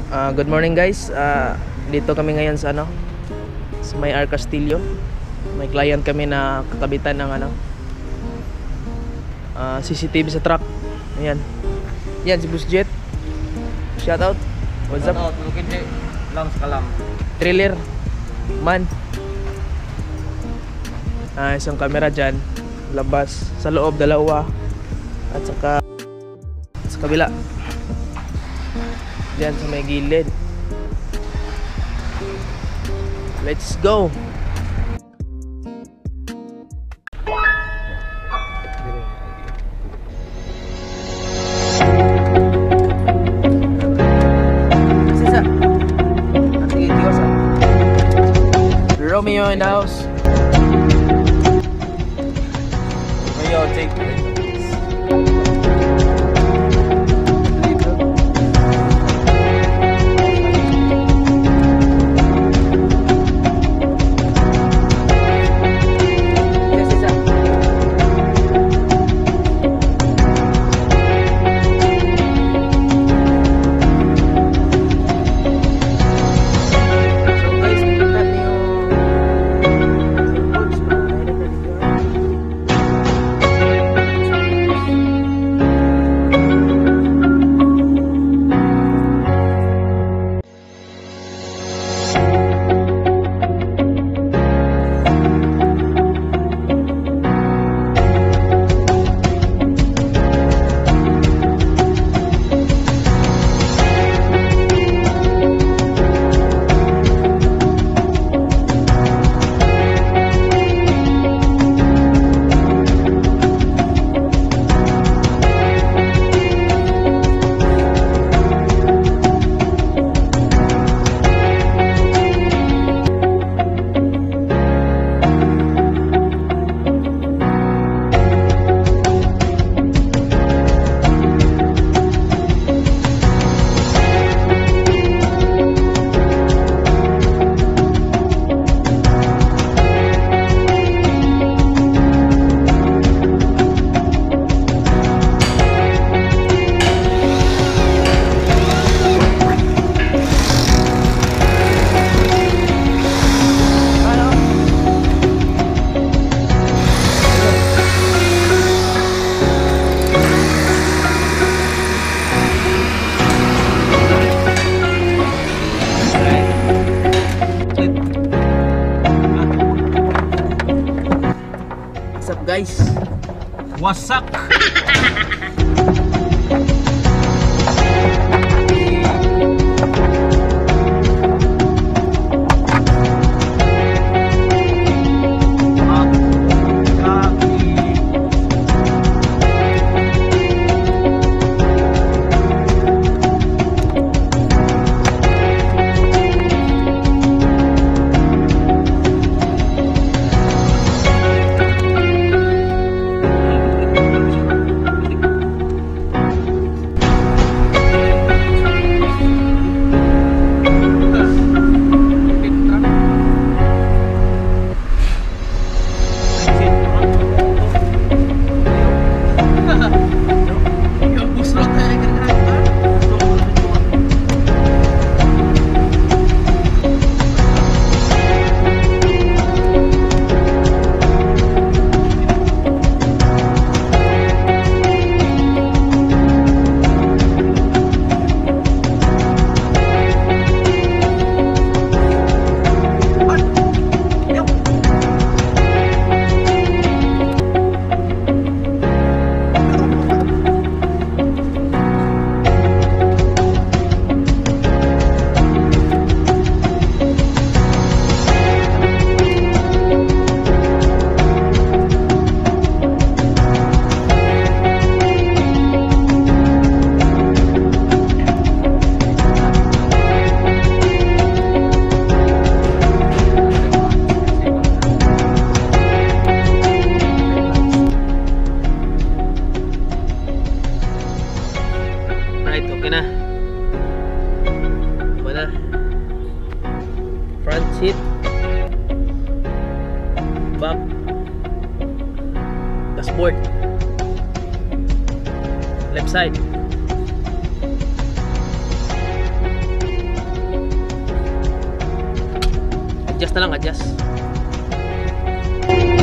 Good morning guys. Dito kami ngayon sa sa may R Castillo. May client kami na kakabitan ng CCTV sa truck. Ayan. Yan si Boss Jet. Shout out. What's up? Shout out. Looking lang sa kalam. Trailer man. Isang camera dyan. Labas. Sa loob dalawa. At saka sa kabila. Diyan sa may gilid. Let's go. Romeo in the house. Romeo, take it. What's up guys? Wasak. Okay na. Diba na? Front seat, back, dashboard, left side. Adjust na lang, adjust.